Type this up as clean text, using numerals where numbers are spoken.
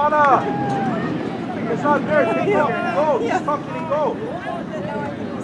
It's not there. Take off and go. Just fucking go.